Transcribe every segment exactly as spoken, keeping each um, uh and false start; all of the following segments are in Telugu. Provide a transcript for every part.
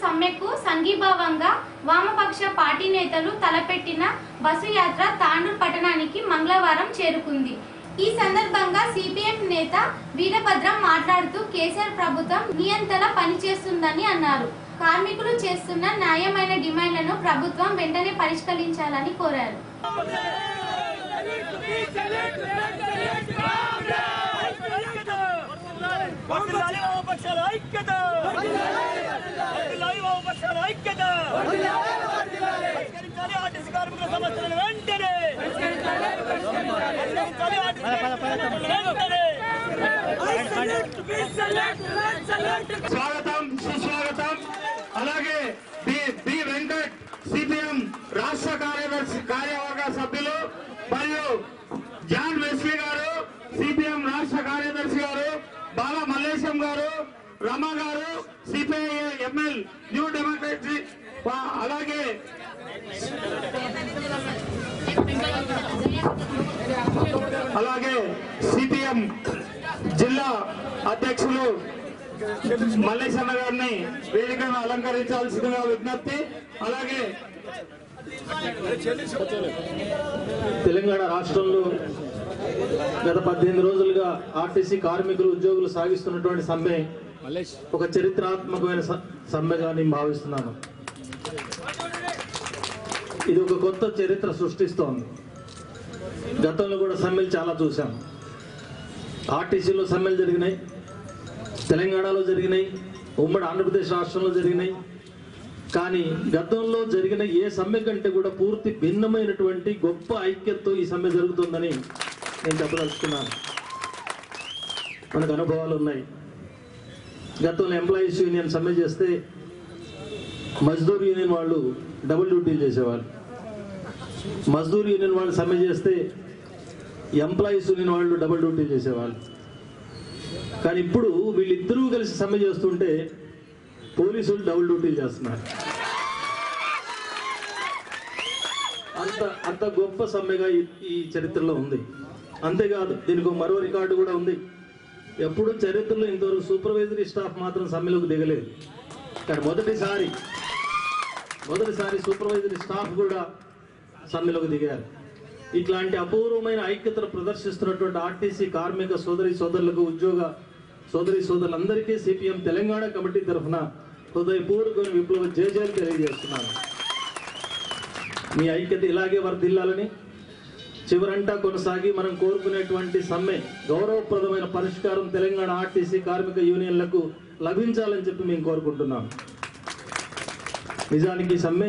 సమ్మెకు సంఘీభావంగా వామపక్ష పార్టీ నేతలు తలపెట్టిన బస్సు యాత్ర తాండూరు పట్టణానికి మంగళవారం చేరుకుంది. ఈ సందర్భంగా సిపిఎం నేత వీరభద్రం మాట్లాడుతూ కేసీఆర్ ప్రభుత్వం నియంతలా పనిచేస్తుందని అన్నారు. కార్మికులు చేస్తున్న న్యాయమైన డిమాండ్లను ప్రభుత్వం వెంటనే పరిష్కరించాలని కోరారు. స్వాగతం సుస్వాగతం. అలాగే బి వెంకట్ సిపిఎం రాష్ట్ర కార్యదర్శి కార్యవర్గ సభ్యులు మరియు జాన్ వెస్లీ గారు సిపిఎం రాష్ట్ర కార్యదర్శి గారు, బాల మల్లేశం గారు, రమ గారు సిపిఐ ఎంఎల్ న్యూ డెమోక్రసీ, అలాగే అలాగే సిపిఎం జిల్లా అధ్యక్షులు మల్లేశన్న గారిని వేదికను అలంకరించాల్సిందిగా విజ్ఞప్తి. అలాగే తెలంగాణ రాష్ట్రంలో గత పద్దెనిమిది రోజులుగా ఆర్టీసీ కార్మికులు ఉద్యోగులు సాగిస్తున్నటువంటి సమ్మె ఒక చరిత్రాత్మకమైన సమ్మెగా నేను భావిస్తున్నాను. ఇది ఒక కొత్త చరిత్ర సృష్టిస్తోంది. గతంలో కూడా సమ్మెలు చాలా చూసాం. ఆర్టీసీలో సమ్మెలు జరిగినాయి, తెలంగాణలో జరిగినాయి, ఉమ్మడి ఆంధ్రప్రదేశ్ రాష్ట్రంలో జరిగినాయి. కానీ గతంలో జరిగిన ఏ సమ్మె కంటే కూడా పూర్తి భిన్నమైనటువంటి గొప్ప ఐక్యతతో ఈ సమ్మె జరుగుతుందని నేను చెప్పదలుచుకున్నాను. మనకు అనుభవాలు ఉన్నాయి. గతంలో ఎంప్లాయీస్ యూనియన్ సమ్మె చేస్తే మజ్దూర్ యూనియన్ వాళ్ళు డబుల్ డ్యూటీలు చేసేవాళ్ళు. మజ్దూర్ యూనియన్ వాళ్ళు సమ్మె చేస్తే ఎంప్లాయీస్ యూనియన్ వాళ్ళు డబుల్ డ్యూటీలు చేసేవాళ్ళు. కానీ ఇప్పుడు వీళ్ళిద్దరూ కలిసి సమ్మె చేస్తుంటే పోలీసులు డబుల్ డ్యూటీలు చేస్తున్నారు. అంత అంత గొప్ప సమ్మెగా ఈ చరిత్రలో ఉంది. అంతేకాదు దీనికి మరో రికార్డు కూడా ఉంది. ఎప్పుడు చరిత్రలో ఇంతవరకు సూపర్వైజరీ స్టాఫ్ మాత్రం సమ్మెలోకి దిగలేదు. కానీ మొదటిసారి మొదటిసారి సూపర్వైజరీ స్టాఫ్ కూడా సమ్మెలోకి దిగారు. ఇట్లాంటి అపూర్వమైన ఐక్యతను ప్రదర్శిస్తున్నటువంటి ఆర్టీసీ కార్మిక సోదరి సోదరులకు, ఉద్యోగ సోదరి సోదరులందరికీ సిపిఎం తెలంగాణ కమిటీ తరఫున హృదయపూర్వక విప్లవ జయజయలు తెలియజేస్తున్నాను. మీ ఐక్యత ఇలాగే వర్ధిల్లాలని, చివరంటా కొనసాగి మనం కోరుకునేటువంటి సమ్మె గౌరవప్రదమైన పరిష్కారం తెలంగాణ ఆర్టీసీ కార్మిక యూనియన్లకు లభించాలని చెప్పి మేము కోరుకుంటున్నాం. నిజానికి సమ్మె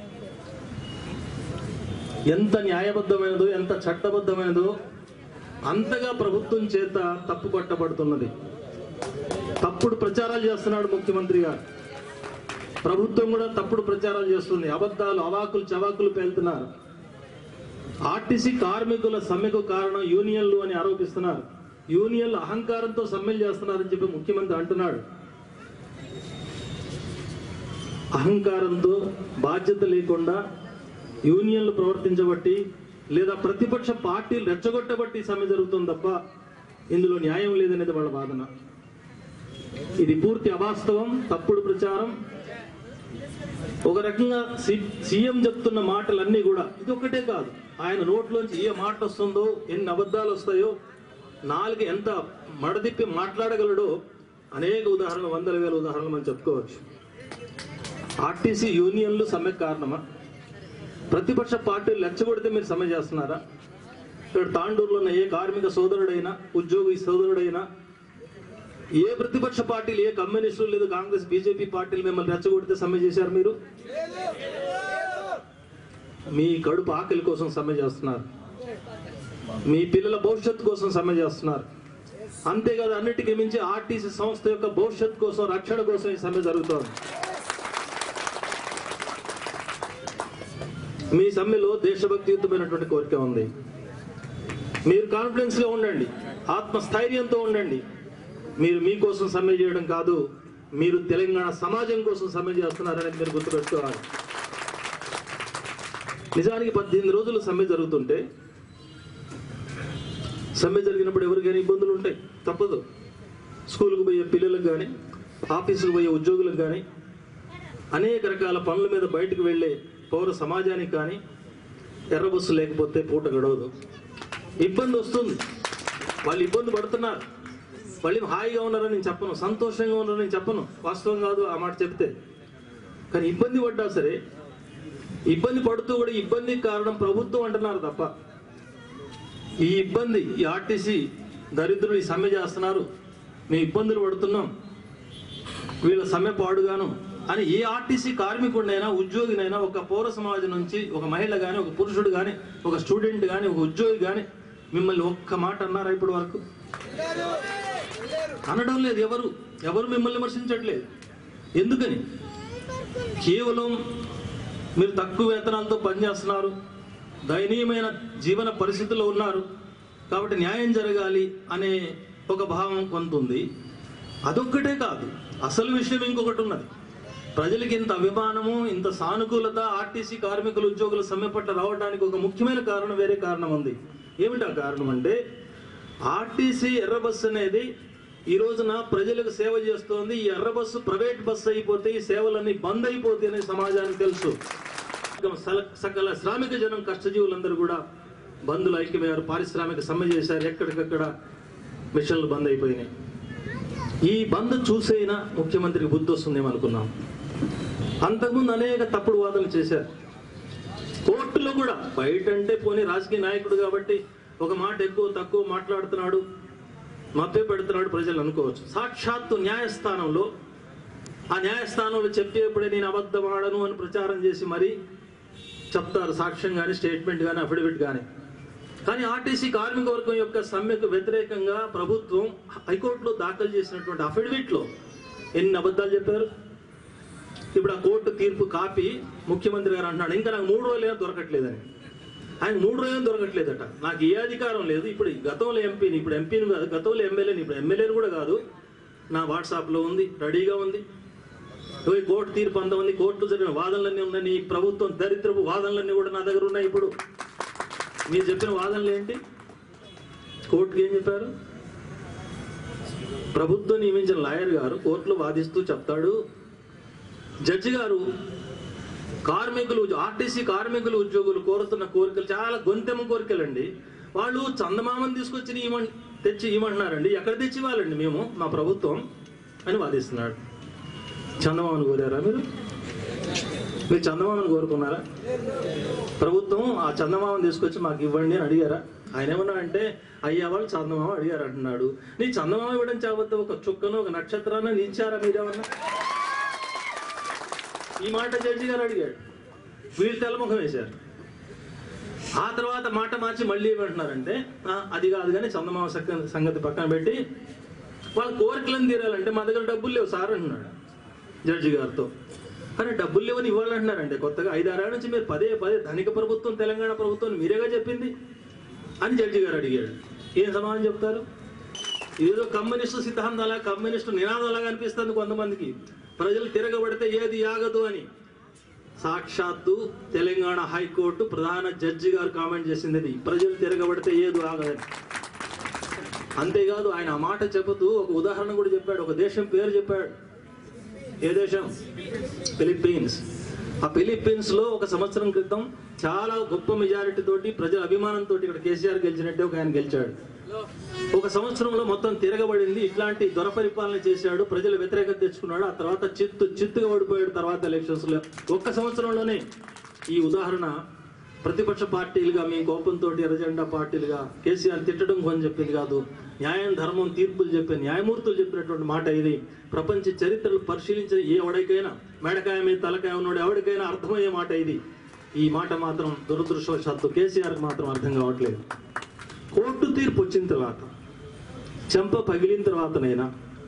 ఎంత న్యాయబద్ధమైనదో, ఎంత చట్టబద్ధమైనదో అంతగా ప్రభుత్వం చేత తప్పు పట్టబడుతున్నది. తప్పుడు ప్రచారాలు చేస్తున్నాడు ముఖ్యమంత్రి గారు. ప్రభుత్వం కూడా తప్పుడు ప్రచారాలు చేస్తుంది. అబద్ధాలు, అవాకులు చవాకులు పేలుతున్నారు. ఆర్టీసీ కార్మికుల సమ్మెకు కారణం యూనియన్లు అని ఆరోపిస్తున్నారు. యూనియన్లు అహంకారంతో సమ్మెలు చేస్తున్నారని చెప్పి ముఖ్యమంత్రి అంటున్నాడు. అహంకారంతో, బాధ్యత లేకుండా యూనియన్లు ప్రవర్తించబట్టి లేదా ప్రతిపక్ష పార్టీలు రెచ్చగొట్టబట్టి సమ్మె జరుగుతుంది తప్ప ఇందులో న్యాయం లేదనేది వాళ్ళ వాదన. ఇది పూర్తి అవాస్తవం, తప్పుడు ప్రచారం. ఒక రకంగా సీఎం చెప్తున్న మాటలన్నీ కూడా ఇది ఒక్కటే కాదు, ఆయన నోట్లోంచి ఏ మాట వస్తుందో, ఎన్ని అబద్ధాలు వస్తాయో, నాలుగు ఎంత మడదిప్పి మాట్లాడగలడో అనేక ఉదాహరణలు, వందల వేల ఉదాహరణలు మనం చెప్పుకోవచ్చు. ఆర్టీసీ యూనియన్లు సమ్మె కారణమా? ప్రతిపక్ష పార్టీలు రెచ్చగొడితే మీరు సమ్మె చేస్తున్నారా? ఇక్కడ తాండూరులో ఉన్న ఏ కార్మిక సోదరుడైనా, ఉద్యోగి సోదరుడైనా, ఏ ప్రతిపక్ష పార్టీలు, ఏ కమ్యూనిస్టులు లేదు కాంగ్రెస్ బీజేపీ పార్టీలు మిమ్మల్ని రెచ్చగొడితే సమ్మె చేశారు? మీరు మీ కడుపు ఆకలి కోసం సమ్మె చేస్తున్నారు, మీ పిల్లల భవిష్యత్తు కోసం సమ్మె చేస్తున్నారు. అంతేకాదు అన్నిటికీ మించి ఆర్టీసీ సంస్థ యొక్క భవిష్యత్తు కోసం, రక్షణ కోసం ఈ సమ్మె జరుగుతోంది. మీ సమ్మెలో దేశభక్తియుతమైనటువంటి కోరిక ఉంది. మీరు కాన్ఫిడెన్స్ గా ఉండండి, ఆత్మస్థైర్యంతో ఉండండి. మీరు మీకోసం సమ్మె చేయడం కాదు, మీరు తెలంగాణ సమాజం కోసం సమ్మె చేస్తున్నారనేది మీరు గుర్తుపెట్టుకోవాలి. నిజానికి పద్దెనిమిది రోజులు సమ్మె జరుగుతుంటే, సమ్మె జరిగినప్పుడు ఎవరికైనా ఇబ్బందులు ఉంటాయి, తప్పదు. స్కూల్కి పోయే పిల్లలకు కానీ, ఆఫీసుకు పోయే ఉద్యోగులకు కానీ, అనేక రకాల పనుల మీద బయటకు వెళ్ళే పౌర సమాజానికి కానీ ఎర్ర బస్సు లేకపోతే పూట గడవదు, ఇబ్బంది వస్తుంది. వాళ్ళు ఇబ్బంది పడుతున్నారు. వాళ్ళు హాయిగా ఉన్నారని నేను చెప్పను, సంతోషంగా ఉన్నారని నేను చెప్పను, వాస్తవం కాదు ఆ మాట చెప్తే. కానీ ఇబ్బంది పడ్డా సరే, ఇబ్బంది పడుతూ కూడా ఇబ్బందికి కారణం ప్రభుత్వం అంటున్నారు తప్ప, ఈ ఇబ్బంది ఈ ఆర్టీసీ దరిద్రులు ఈ సమ్మె చేస్తున్నారు, మేము ఇబ్బందులు పడుతున్నాం, వీళ్ళ సమ్మె పాడుగాను అని ఏ ఆర్టీసీ కార్మికుడినైనా ఉద్యోగినైనా ఒక పౌర సమాజం నుంచి ఒక మహిళ కానీ, ఒక పురుషుడు కానీ, ఒక స్టూడెంట్ కానీ, ఒక ఉద్యోగి కానీ మిమ్మల్ని ఒక్క మాట అన్నారా ఇప్పటి వరకు? అనడం లేదు. ఎవరు ఎవరు మిమ్మల్ని విమర్శించట్లేదు. ఎందుకని? కేవలం మీరు తక్కువ వేతనాలతో పనిచేస్తున్నారు, దయనీయమైన జీవన పరిస్థితుల్లో ఉన్నారు కాబట్టి న్యాయం జరగాలి అనే ఒక భావం కొంత ఉంది. అదొక్కటే కాదు, అసలు విషయం ఇంకొకటి ఉన్నది. ప్రజలకి ఇంత అభిమానము, ఇంత సానుకూలత ఆర్టీసీ కార్మికులు ఉద్యోగుల సమ్మె పట్ల రావడానికి ఒక ముఖ్యమైన కారణం, వేరే కారణం ఉంది. ఏమిటి ఆ కారణం అంటే, ఆర్టీసీ ఎర్ర బస్సు అనేది ఈ రోజున ప్రజలకు సేవ చేస్తోంది. ఈ ఎర్ర బస్సు ప్రైవేట్ బస్సు అయిపోతే ఈ సేవలన్నీ బంద్ అయిపోతాయి అనే సమాజానికి తెలుసు. సకల శ్రామిక జనం, కష్టజీవులందరూ కూడా బంధులు ఐక్యమయ్యారు, పారిశ్రామిక సమ్మె చేశారు, ఎక్కడికక్కడ మిషన్లు బంద్ అయిపోయినాయి. ఈ బంద్ చూసైనా ముఖ్యమంత్రికి బుద్ధి వస్తుందేమనుకున్నాం. అంతకుముందు అనేక తప్పుడు వాదనలు చేశారు. కోర్టులో కూడా బయట అంటే పోనీ రాజకీయ నాయకుడు కాబట్టి ఒక మాట ఎక్కువ తక్కువ మాట్లాడుతున్నాడు, మభ్య పెడుతున్నాడు ప్రజలు అనుకోవచ్చు. సాక్షాత్తు న్యాయస్థానంలో, ఆ న్యాయస్థానంలో చెప్పేప్పుడే నేను అబద్ధం ఆడను అని ప్రచారం చేసి మరీ చెప్తారు, సాక్ష్యం కానీ, స్టేట్మెంట్ కానీ, అఫిడవిట్ కానీ. కానీ ఆర్టీసీ కార్మిక వర్గం యొక్క సమ్మెకు వ్యతిరేకంగా ప్రభుత్వం హైకోర్టులో దాఖలు చేసినటువంటి అఫిడవిట్లో ఎన్ని అబద్ధాలు చెప్పారు. ఇప్పుడు ఆ కోర్టు తీర్పు కాపీ ముఖ్యమంత్రి గారు అంటున్నాడు, ఇంకా నాకు మూడు రోజులైనా దొరకట్లేదని. ఆయన మూడు రోజులు దొరకట్లేదట. నాకు ఏ అధికారం లేదు, ఇప్పుడు గతంలో ఎంపీని, ఇప్పుడు ఎంపీని కాదు, గతంలో ఎమ్మెల్యేని, ఇప్పుడు ఎమ్మెల్యేని కూడా కాదు, నా వాట్సాప్లో ఉంది, రెడీగా ఉంది. కోర్టు తీర్పు అంత ఉంది, కోర్టు జరిగిన వాదనలన్నీ ఉన్నాయి, నీ ప్రభుత్వం దరిద్రపు వాదనలన్నీ కూడా నా దగ్గర ఉన్నాయి. ఇప్పుడు మీరు చెప్పిన వాదనలు ఏంటి? కోర్టుకి ఏం చెప్పారు? ప్రభుత్వం నియమించిన లాయర్ గారు కోర్టులో వాదిస్తూ చెప్తాడు, జడ్జి గారు కార్మికులు, ఆర్టీసీ కార్మికులు ఉద్యోగులు కోరుతున్న కోరికలు చాలా గొంతెమ్మ కోరికలండి, వాళ్ళు చందమామని తీసుకొచ్చి ఇవ్వ తెచ్చి ఇవ్వమంటున్నారండి, ఎక్కడ తెచ్చి ఇవ్వాలండి మేము, మా ప్రభుత్వం అని వాదిస్తున్నాడు. చందమామను కోరారా మీరు? మీరు చందమామను కోరుకున్నారా? ప్రభుత్వం ఆ చందమామను తీసుకొచ్చి మాకు ఇవ్వండి అని అడిగారా? ఆయన ఏమన్నా అంటే అయ్యా వాళ్ళు చందమామ అడిగారు అంటున్నాడు. నీ చందమామ ఇవ్వడం చావద్దు, ఒక చుక్కను ఒక నక్షత్రాన్ని ఇచ్చారా మీరేమన్నా? ఈ మాట జడ్జి గారు అడిగాడు, వీళ్ళు తెల్లముఖం వేశారు. ఆ తర్వాత మాట మార్చి మళ్ళీ ఏమంటున్నారంటే అది కాదు కానీ చందమామ సంగతి పక్కన పెట్టి వాళ్ళ కోరికలను తీరాలంటే మా దగ్గర డబ్బులు లేవు సార్ అంటున్నాడు జడ్జి గారితో. కానీ డబ్బులు లేవని ఇవ్వాలంటున్నారంటే కొత్తగా ఐదారేళ్ళ నుంచి మీరు పదే పదే ధనిక ప్రభుత్వం తెలంగాణ ప్రభుత్వం మీరేగా చెప్పింది అని జడ్జి గారు అడిగాడు. ఏం సమాధానం చెప్తారు? ఏదో కమ్యూనిస్టు సిద్ధాంతాలా, కమ్యూనిస్టు నినాదాలాగా అనిపిస్తుంది కొంతమందికి. ప్రజలు తిరగబడితే ఏది ఆగదు అని. సాక్షాత్తు తెలంగాణ హైకోర్టు ప్రధాన జడ్జి గారు కామెంట్ చేసింది, ప్రజలు తిరగబడితే ఏది ఆగదని. అంతేకాదు ఆయన ఆ మాట చెబుతూ ఒక ఉదాహరణ కూడా చెప్పాడు, ఒక దేశం పేరు చెప్పాడు. ఏ దేశం? ఫిలిప్పీన్స్. ఆ ఫిలిప్పీన్స్ లో ఒక సంవత్సరం క్రితం చాలా గొప్ప మెజారిటీ తోటి ప్రజల అభిమానంతో ఇక్కడ కేసీఆర్ గెలిచినట్టే ఒక ఆయన గెలిచాడు. ఒక సంవత్సరంలో మొత్తం తిరగబడింది, ఇట్లాంటి దొర పరిపాలన చేశాడు, ప్రజలు వ్యతిరేకత తెచ్చుకున్నాడు. ఆ తర్వాత చిత్తు చిత్తుగా ఓడిపోయాడు తర్వాత ఎలక్షన్స్ లో. ఒక్క సంవత్సరంలోనే ఈ ఉదాహరణ ప్రతిపక్ష పార్టీలుగా మీ కోపంతో ఎర్రజెండా పార్టీలుగా కేసీఆర్ తిట్టడం కొని చెప్పింది కాదు, న్యాయం ధర్మం తీర్పులు చెప్పే న్యాయమూర్తులు చెప్పినటువంటి మాట ఇది. ప్రపంచ చరిత్రలు పరిశీలించిన ఏ ఎవడికైనా మేడకాయ మీద తలకాయ ఉన్నాడు ఎవరికైనా అర్థమయ్యే మాట ఇది. ఈ మాట మాత్రం దురదృష్టవశాత్తు కేసీఆర్కి మాత్రం అర్థం కావట్లేదు. కోర్టు తీర్పు వచ్చిన తర్వాత, చెంప పగిలిన తర్వాతనైనా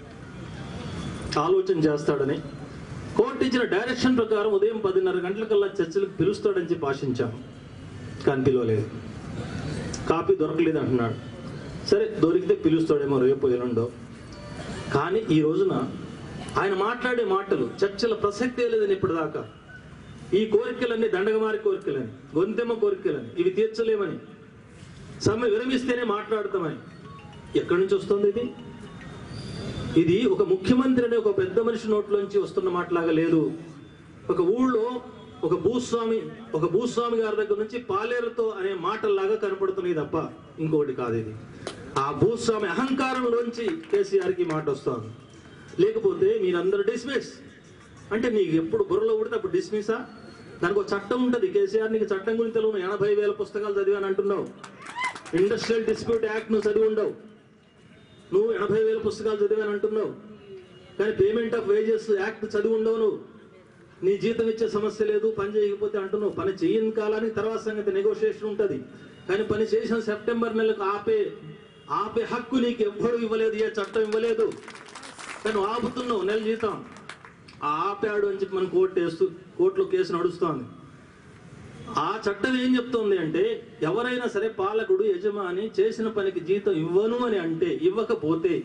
ఆలోచన చేస్తాడని కోర్టు ఇచ్చిన డైరెక్షన్ ప్రకారం ఉదయం పదిన్నర గంటలకల్లా చర్చలకు పిలుస్తాడని చెప్పి ఆశించాం. కానీ పిలవలేదు, కాపీ దొరకలేదు అంటున్నాడు. సరే దొరికితే పిలుస్తాడేమో రేపు ఎల్లుండో. కానీ ఈ రోజున ఆయన మాట్లాడే మాటలు చర్చల ప్రసక్తే లేదని ఇప్పటిదాకా. ఈ కోరికలన్నీ దండగమారి కోరికలని, గొంతెమ్మ కోరికలని, ఇవి తీర్చలేమని, సమ్మె విరమిస్తేనే మాట్లాడతామని. ఎక్కడి నుంచి వస్తుంది ఇది? ఇది ఒక ముఖ్యమంత్రి అనే ఒక పెద్ద మనిషి నోట్లోంచి వస్తున్న మాటలాగా లేదు. ఒక ఊళ్ళో ఒక భూస్వామి ఒక భూస్వామి గారి దగ్గర నుంచి పాలేరుతో అనే మాటల్లాగా కనపడుతున్నాయి తప్ప ఇంకొకటి కాదు ఇది. ఆ భూస్వామి అహంకారంలోంచి కేసీఆర్కి మాట వస్తుంది. లేకపోతే మీరందరూ డిస్మిస్ అంటే నీకు ఎప్పుడు బుర్రలో ఉడితే అప్పుడు డిస్మిసా? దానికి ఒక చట్టం ఉంటుంది. కేసీఆర్ నీకు చట్టం గురించి తెలియదు. ఎనభై వేల పుస్తకాలు చదివాని అంటున్నావు. ఇండస్ట్రియల్ డిస్ప్యూట్ యాక్ట్ నువ్వు చదివి ఉండవు. నువ్వు ఎనభై వేల పుస్తకాలు చదివాని అంటున్నావు. కానీ పేమెంట్ ఆఫ్ వేజెస్ యాక్ట్ చదివి ఉండవు. నువ్వు నీ జీతం ఇచ్చే సమస్య లేదు, పని చేయకపోతే అంటున్నావు. పని చేయని కాలానికి తర్వాత సంగతి నెగోషియేషన్ ఉంటుంది. కానీ పని చేసిన సెప్టెంబర్ నెలకు ఆపే ఆపే హక్కు నీకు ఎవ్వడు ఇవ్వలేదు, ఏ చట్టం ఇవ్వలేదు. కానీ ఆపుతున్నావు నెల జీతం. ఆ ఆపాడు అని చెప్పి మనం కోర్టు వేస్తూ కోర్టులో కేసు నడుస్తోంది. ఆ చట్టం ఏం చెప్తోంది అంటే ఎవరైనా సరే పాలకుడు యజమాని చేసిన పనికి జీతం ఇవ్వను అని అంటే ఇవ్వకపోతే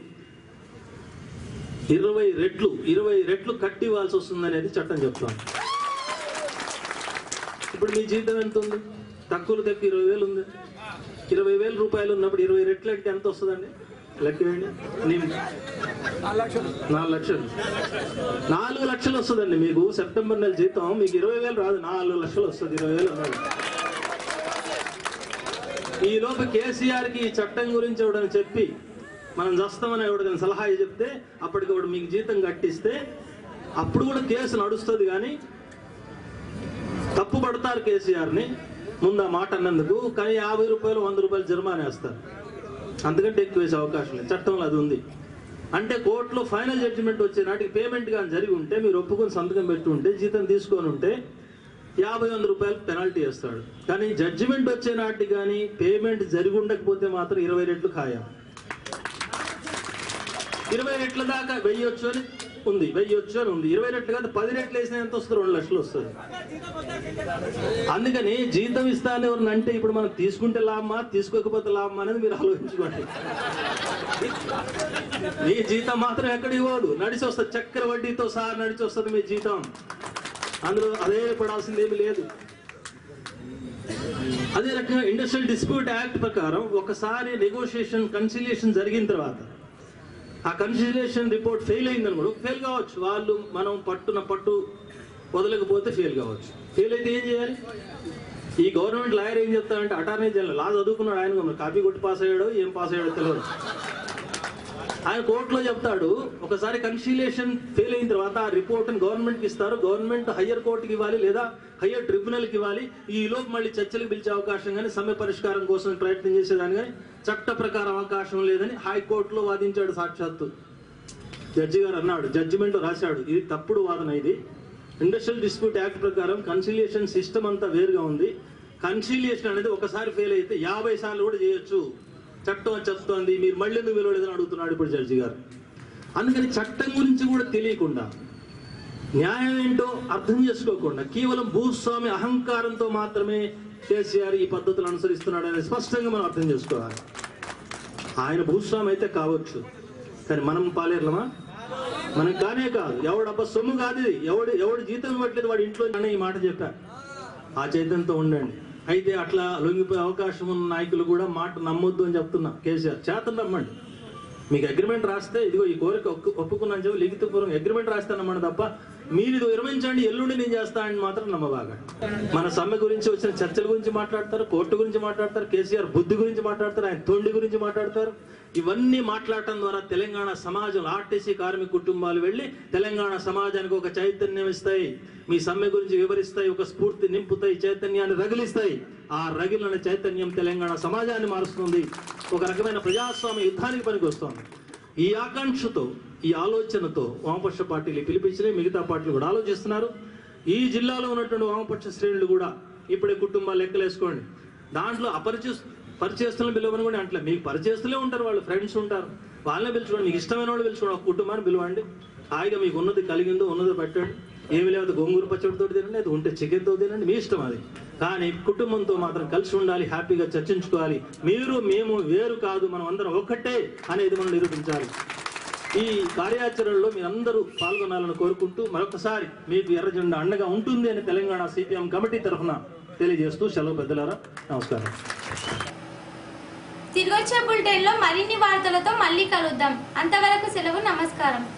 ఇరవై రెట్లు ఇరవై రెట్లు కట్టి ఇవ్వాల్సి వస్తుంది అనేది చట్టం చెప్తోంది. ఇప్పుడు మీ జీతం ఎంత ఉంది? తక్కువ తక్కువ ఇరవై వేలు ఉంది. ఇరవై వేల రూపాయలు ఉన్నప్పుడు ఇరవై రెట్లు అంటే ఎంత వస్తుందండి? లెక్కేయండి. నాలుగు లక్షలు నాలుగు లక్షలు వస్తుందండి మీకు సెప్టెంబర్ నెల జీతం. మీకు ఇరవై వేలు రాదు, నాలుగు లక్షలు వస్తుంది. ఇరవై వేలు ఉన్నది. ఈ లోపు కేసీఆర్కి ఈ చట్టం గురించి ఎవడని చెప్పి మనం చేస్తామని ఎవరికైనా సలహా చెప్తే అప్పటికి ఒకడు మీకు జీతం కట్టిస్తే అప్పుడు కూడా కేసు నడుస్తుంది. కానీ తప్పు పడతారు కేసీఆర్ని ముందు ఆ మాట అన్నందుకు. కానీ యాభై రూపాయలు వంద రూపాయలు జరిమానా వేస్తారు. అంతకంటే ఎక్కువ వేసే అవకాశం లేదు. చట్టంలో అది ఉంది. అంటే కోర్టులో ఫైనల్ జడ్జిమెంట్ వచ్చే నాటికి పేమెంట్ కానీ జరిగి ఉంటే మీరు ఒప్పుకొని సంతకం పెట్టి ఉంటే జీతం తీసుకొని ఉంటే యాభై వంద రూపాయలు పెనాల్టీ వేస్తాడు. కానీ జడ్జిమెంట్ వచ్చే నాటికి కానీ పేమెంట్ జరిగి ఉండకపోతే మాత్రం ఇరవై రెట్లు ఖాయం. ఇరవై రెట్ల దాకా వెయ్యొచ్చు అని ఉంది, వెయ్యొచ్చు అని ఉంది. ఇరవై రెట్లు కాదు, పది రెట్లు వేసినా ఎంత వస్తుంది? రెండు లక్షలు వస్తుంది. అందుకని జీతం ఇస్తాను ఎవరిని అంటే ఇప్పుడు మనం తీసుకుంటే లాభమా తీసుకోకపోతే లాభమా అనేది మీరు ఆలోచించుకోండి. మీ జీతం మాత్రం ఎక్కడ ఇవ్వదు, నడిచి వస్తుంది. చక్కెర వడ్డీతో సహా నడిచి వస్తుంది మీ జీతం. అందులో అదే పడాల్సింది ఏమి లేదు. అదే రకంగా ఇండస్ట్రియల్ డిస్ప్యూట్ యాక్ట్ ప్రకారం ఒకసారి నెగోషియేషన్ కన్సిలియేషన్ జరిగిన తర్వాత ఆ కన్సిలియేషన్ రిపోర్ట్ ఫెయిల్ అయిందని కూడా ఫెయిల్ కావచ్చు. వాళ్ళు మనం పట్టున పట్టు వదలకపోతే ఫెయిల్ కావచ్చు. ఫెయిల్ అయితే ఏం చేయాలి? ఈ గవర్నమెంట్ లాయర్ ఏం చెప్తారంటే అటార్నీ జనరల్ లా చదువుకున్నాడు, ఆయన కాపీ కొట్టి పాస్ అయ్యాడో ఏం పాస్ అయ్యాడో తెలియదు. ఆయన కోర్టులో చెప్తాడు ఒకసారి కన్సిలియేషన్ ఫెయిల్ అయిన తర్వాత ఆ రిపోర్ట్ని గవర్నమెంట్కి ఇస్తారు. గవర్నమెంట్ హయ్యర్ కోర్టుకి ఇవ్వాలి లేదా హయ్యర్ ట్రిబ్యునల్కి ఇవ్వాలి. ఈ లోపు మళ్ళీ చర్చలకు పిలిచే అవకాశం కానీ సమ్మె పరిష్కారం కోసం ప్రయత్నం చేసేదాన్ని కానీ చట్ట ప్రకారం అవకాశం లేదని హైకోర్టులో వాదించాడు సాక్షాత్తు. జడ్జి గారు అన్నాడు, జడ్జిమెంట్ రాశాడు, ఇది తప్పుడు వాదన. ఇది ఇండస్ట్రియల్ డిస్ప్యూట్ యాక్ట్ ప్రకారం కన్సిలియేషన్ సిస్టమ్ అంతా వేరుగా ఉంది. కన్సిలియేషన్ అనేది ఒకసారి ఫెయిల్ అయితే యాభై సార్లు కూడా చేయొచ్చు. చట్టం అని చెప్తోంది, మీరు మళ్ళీ ఎందుకు విలువలేదని అడుగుతున్నాడు ఇప్పుడు జడ్జి గారు. అందుకని చట్టం గురించి కూడా తెలియకుండా న్యాయం ఏంటో అర్థం చేసుకోకుండా కేవలం భూస్వామి అహంకారంతో మాత్రమే కేసీఆర్ ఈ పద్ధతులు అనుసరిస్తున్నాడు అనేది స్పష్టంగా మనం అర్థం చేసుకోవాలి. ఆయన భూస్వామి అయితే కావచ్చు, కానీ మనం పాలేర్లమా? మనం కానే కాదు. ఎవడబ్బా సొమ్ము కాదు ఇది. ఎవడు ఎవడు జీతం ఇవ్వట్లేదు వాడి ఇంట్లో ఈ మాట చెప్పారు. ఆ చైతన్యంతో ఉండండి. అయితే అట్లా లొంగిపోయే అవకాశం ఉన్న నాయకులు కూడా మాట నమ్మొద్దు అని చెప్తున్నా. కేసీఆర్ చేతను నమ్మండి. మీకు అగ్రిమెంట్ రాస్తే ఇదిగో ఈ కోరిక ఒప్పుకున్నాను చెప్పి లిఖితపూర్వక అగ్రిమెంట్ రాస్తానమ్మని తప్ప మీరు ఇది విరమించండి ఎల్లుండి నేను చేస్తానని మాత్రం నమ్మబాగా. మన సమ్మె గురించి వచ్చిన చర్చల గురించి మాట్లాడతారు, కోర్టు గురించి మాట్లాడతారు, కేసీఆర్ బుద్ధి గురించి మాట్లాడతారు, ఆయన తొండి గురించి మాట్లాడతారు. ఇవన్నీ మాట్లాడటం ద్వారా తెలంగాణ సమాజం ఆర్టీసీ కార్మిక కుటుంబాలు వెళ్ళి తెలంగాణ సమాజానికి ఒక చైతన్యం ఇస్తాయి. మీ సమ్మె గురించి వివరిస్తాయి, ఒక స్ఫూర్తి నింపుతాయి, చైతన్యాన్ని రగిలిస్తాయి. ఆ రగిలిన చైతన్యం తెలంగాణ సమాజాన్ని మారుస్తుంది, ఒక రకమైన ప్రజాస్వామ్య యుద్ధానికి పనికి వస్తుంది. ఈ ఆకాంక్షతో ఈ ఆలోచనతో వామపక్ష పార్టీలు పిలిపించినాయి. మిగతా పార్టీలు కూడా ఆలోచిస్తున్నారు. ఈ జిల్లాలో ఉన్నటువంటి వామపక్ష శ్రేణులు కూడా ఇప్పుడే కుటుంబాలు లెక్కలేసుకోండి. దాంట్లో అపరిచి పరిచయస్తులను పిలవని కూడా అంటే మీకు పరిచయస్తులే ఉంటారు, వాళ్ళు ఫ్రెండ్స్ ఉంటారు, వాళ్ళనే పిలుచుకోండి. మీకు ఇష్టమైన వాళ్ళు పిలుచుకోండి, ఒక కుటుంబాన్ని పిలవండి. హాయిగా మీకు ఉన్నది కలిగిందో ఉన్నదో పెట్టండి. ఏమి లేదు గోంగూర పచ్చడితో తినండి, అది ఉంటే చికెన్తో తినండి, మీ ఇష్టం అది. కానీ కుటుంబంతో మాత్రం కలిసి ఉండాలి, హ్యాపీగా చర్చించుకోవాలి. మీరు మేము వేరు కాదు, మనం అందరం ఒక్కటే అనేది మనం నిరూపించాలి. ఈ కార్యాచరణలో మీరందరూ పాల్గొనాలని కోరుకుంటూ మరొకసారి మీకు ఎర్ర జెండా అండగా ఉంటుంది అని తెలంగాణ సిపిఎం కమిటీ తరఫున తెలియజేస్తూ సెలవు. పెద్దలారా నమస్కారం. తిరిగొచ్చే బులెటిన్లో మరిన్ని వార్తలతో మళ్ళీ కలుద్దాం. అంతవరకు సెలవు. నమస్కారం.